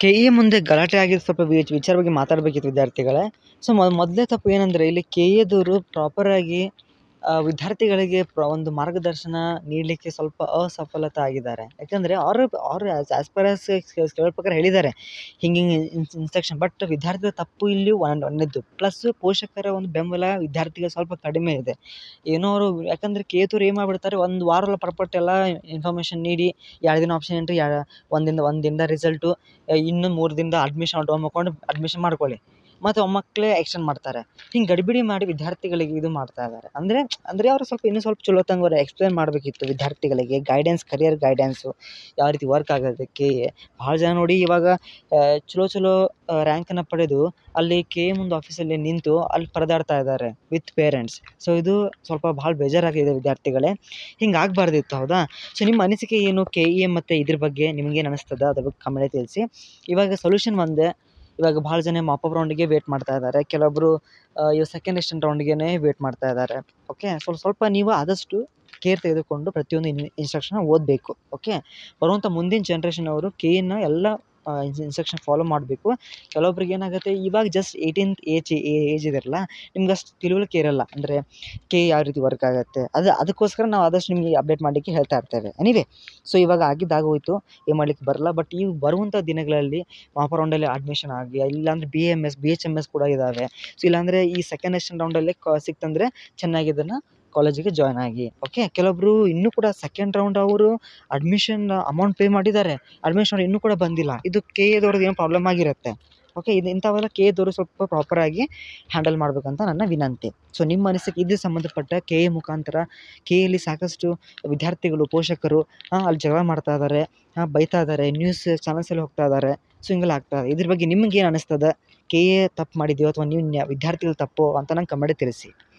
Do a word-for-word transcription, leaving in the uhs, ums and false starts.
K E ಮುಂದೆ ಗಲಾಟೆ ಆಗಿದ್ದು ಸ್ವಲ್ಪ ವಿಚ್ ವಿಚಾರ ಬಗ್ಗೆ ಮಾತಾಡಬೇಕಿತ್ತು ವಿದ್ಯಾರ್ಥಿಗಳೇ. ಸೊ ಮೊದಲೇ ತಪ್ಪು ಏನಂದರೆ ಇಲ್ಲಿ ಕೆ ಇದವರು ಪ್ರಾಪರಾಗಿ ವಿದ್ಯಾರ್ಥಿಗಳಿಗೆ ಪ್ರ ಒಂದು ಮಾರ್ಗದರ್ಶನ ನೀಡಲಿಕ್ಕೆ ಸ್ವಲ್ಪ ಅಸಫಲತೆ ಆಗಿದ್ದಾರೆ. ಯಾಕಂದರೆ ಅವರು ಅವರು ಆ್ಯಸ್ ಆ್ಯಸ್ ಪರ್ ಆಸ್ ಕೇಳೋ ಪ್ರಕಾರ ಹೇಳಿದ್ದಾರೆ ಹಿಂಗೆ ಹಿಂಗೆ ಇನ್ಸ್ಟ್ರಕ್ಷನ್. ಬಟ್ ವಿದ್ಯಾರ್ಥಿಗಳ ತಪ್ಪು ಇಲ್ಲಿ ಒಂದು ಒಂದನೇದ್ದು ಪ್ಲಸ್ ಪೋಷಕರ ಒಂದು ಬೆಂಬಲ ವಿದ್ಯಾರ್ಥಿಗೆ ಸ್ವಲ್ಪ ಕಡಿಮೆ ಇದೆ. ಏನೋ ಅವರು ಯಾಕಂದರೆ ಕೆ ಇದವ್ರು ಏನು ಮಾಡಿಬಿಡ್ತಾರೆ, ಒಂದು ವಾರ ಪರ್ಪಟ್ಟು ಎಲ್ಲ ಇನ್ಫಾರ್ಮೇಷನ್ ನೀಡಿ ಎರಡು ದಿನ ಆಪ್ಷನ್ ಎಂಟ್ರಿ, ಒಂದಿಂದ ಒಂದು ದಿನದ ರಿಸಲ್ಟು, ಇನ್ನು ಮೂರು ದಿನದ ಅಡ್ಮಿಷನ್ ಆಟೋ ಮಾಡ್ಕೊಂಡು ಅಡ್ಮಿಷನ್ ಮಾಡ್ಕೊಳ್ಳಿ, ಮತ್ತು ಒಮ್ಮಕ್ಕಳೇ ಎಕ್ಸ್ಟೆಂಡ್ ಮಾಡ್ತಾರೆ. ಹಿಂಗೆ ಗಡಿಬಿಡಿ ಮಾಡಿ ವಿದ್ಯಾರ್ಥಿಗಳಿಗೆ ಇದು ಮಾಡ್ತಾ ಇದ್ದಾರೆ. ಅಂದರೆ ಅಂದರೆ ಅವರು ಸ್ವಲ್ಪ ಇನ್ನೂ ಸ್ವಲ್ಪ ಚಲೋ ತಂಗ ಅವ್ರು ಎಕ್ಸ್ಪ್ಲೇನ್ ಮಾಡಬೇಕಿತ್ತು ವಿದ್ಯಾರ್ಥಿಗಳಿಗೆ. ಗೈಡೆನ್ಸ್ ಕರಿಯರ್ ಗೈಡೆನ್ಸು ಯಾವ ರೀತಿ ವರ್ಕ್ ಆಗುತ್ತೆ ಕೆ ಎ. ಭಾಳ ಜನ ನೋಡಿ ಇವಾಗ ಚಲೋ ಚಲೋ ರ್ಯಾಂಕನ್ನು ಪಡೆದು ಅಲ್ಲಿ ಕೆ ಎ ಮುಂದೆ ಆಫೀಸಲ್ಲಿ ನಿಂತು ಅಲ್ಲಿ ಪರದಾಡ್ತಾ ಇದ್ದಾರೆ ವಿತ್ ಪೇರೆಂಟ್ಸ್. ಸೊ ಇದು ಸ್ವಲ್ಪ ಭಾಳ ಬೇಜಾರಾಗಿದೆ ವಿದ್ಯಾರ್ಥಿಗಳೇ, ಹಿಂಗೆ ಆಗಬಾರ್ದಿತ್ತು. ಹೌದಾ? ಸೊ ನಿಮ್ಮ ಅನಿಸಿಕೆ ಏನು ಕೆ ಇ ಮತ್ತು ಇದ್ರ ಬಗ್ಗೆ ನಿಮಗೇನು ಅನಿಸ್ತದೆ ಅದ್ರ ಬಗ್ಗೆ ಕಮೆಂಟ್ ತಿಳಿಸಿ. ಇವಾಗ ಸೊಲ್ಯೂಷನ್ ಒಂದೇ. ಇವಾಗ ಭಾಳ ಜನ ಮಾಪಪ್ ರೌಂಡಿಗೆ ವೇಟ್ ಮಾಡ್ತಾ ಇದ್ದಾರೆ, ಕೆಲವೊಬ್ಬರು ಇವಾಗ ಸೆಕೆಂಡ್ ಎಕ್ಸ್ಟೆಂಡ್ ರೌಂಡಿಗೆ ವೇಟ್ ಮಾಡ್ತಾ ಇದ್ದಾರೆ. ಓಕೆ, ಸ್ವಲ್ಪ ಸ್ವಲ್ಪ ನೀವು ಆದಷ್ಟು ಕೇರ್ ತೆಗೆದುಕೊಂಡು ಪ್ರತಿಯೊಂದು ಇನ್ ಇನ್ಸ್ಟ್ರಕ್ಷನ್ ಓದಬೇಕು. ಓಕೆ, ಬರುವಂಥ ಮುಂದಿನ ಜನ್ರೇಷನ್ ಅವರು ಕೆ ಇನ ಎಲ್ಲ ಇನ್ಸ್ಟ್ರಕ್ಷನ್ ಫಾಲೋ ಮಾಡಬೇಕು. ಕೆಲವೊಬ್ರಿಗೆ ಏನಾಗುತ್ತೆ, ಇವಾಗ ಜಸ್ಟ್ ಏಯ್ಟೀನ್ತ್ ಏಜ್ ಏಜ್ ಇದಿರಲ್ಲ, ನಿಮ್ಗೆ ಅಷ್ಟು ತಿಳುವಳಿಕೆ ಇರೋಲ್ಲ ಅಂದರೆ ಕೆ ಯಾವ ರೀತಿ ವರ್ಕ್ ಆಗುತ್ತೆ. ಅದು ಅದಕ್ಕೋಸ್ಕರ ನಾವು ಆದಷ್ಟು ನಿಮಗೆ ಅಪ್ಡೇಟ್ ಮಾಡಲಿಕ್ಕೆ ಹೇಳ್ತಾ ಇರ್ತೇವೆ. ಎನಿವೆ, ಸೊ ಇವಾಗ ಆಗಿದ್ದಾಗೋಯ್ತು, ಏನು ಮಾಡಲಿಕ್ಕೆ ಬರಲ್ಲ. ಬಟ್ ಈ ಬರುವಂಥ ದಿನಗಳಲ್ಲಿ ಮಾಪ ರೌಂಡಲ್ಲಿ ಅಡ್ಮಿಷನ್ ಆಗಿ, ಇಲ್ಲಾಂದರೆ B M S B H M S ಕೂಡ ಇದ್ದಾವೆ. ಸೊ ಇಲ್ಲಾಂದರೆ ಈ ಸೆಕೆಂಡ್ ಎಕ್ಸ್ಟೆಂಡ್ ರೌಂಡಲ್ಲೇ ಕ ಸಿಕ್ತಂದರೆ ಚೆನ್ನಾಗಿ ಇದನ್ನು ಕಾಲೇಜಿಗೆ ಜಾಯ್ನ್ ಆಗಿ. ಓಕೆ, ಕೆಲವೊಬ್ಬರು ಇನ್ನೂ ಕೂಡ ಸೆಕೆಂಡ್ ರೌಂಡ್ ಅವರು ಅಡ್ಮಿಷನ್ ಅಮೌಂಟ್ ಪೇ ಮಾಡಿದ್ದಾರೆ, ಅಡ್ಮಿಷನ್ ಇನ್ನೂ ಕೂಡ ಬಂದಿಲ್ಲ. ಇದು ಕೆ ಎದವ್ರದ್ದು ಏನು ಪ್ರಾಬ್ಲಮ್ ಆಗಿರುತ್ತೆ. ಓಕೆ, ಇದು ಇಂಥವೆಲ್ಲ ಕೆ ಎದವರು ಸ್ವಲ್ಪ ಪ್ರಾಪರಾಗಿ ಹ್ಯಾಂಡಲ್ ಮಾಡಬೇಕಂತ ನನ್ನ ವಿನಂತಿ. ಸೊ ನಿಮ್ಮ ಅನಿಸಿಕೆ ಇದು ಸಂಬಂಧಪಟ್ಟ ಕೆ ಎ ಮುಖಾಂತರ ಕೆ ಎಲ್ಲಿ ಸಾಕಷ್ಟು ವಿದ್ಯಾರ್ಥಿಗಳು ಪೋಷಕರು ಅಲ್ಲಿ ಜಗಳ ಮಾಡ್ತಾ ಇದ್ದಾರೆ, ಬೈತಾ ಇದ್ದಾರೆ, ನ್ಯೂಸ್ ಚಾನಲ್ಸಲ್ಲಿ ಹೋಗ್ತಾ ಇದ್ದಾರೆ. ಸೊ ಹಿಂಗೆಲ್ಲ ಆಗ್ತಾ ಇದೆ. ಇದ್ರ ಬಗ್ಗೆ ನಿಮ್ಗೆ ಏನು ಅನಿಸ್ತದೆ? ಕೆ ಎ ತಪ್ಪು ಮಾಡಿದೆಯೋ ಅಥವಾ ನೀವು ವಿದ್ಯಾರ್ಥಿಗಳು ತಪ್ಪು ಅಂತ ನಂಗೆ ಕಮೆಂಟ್ ತಿಳಿಸಿ.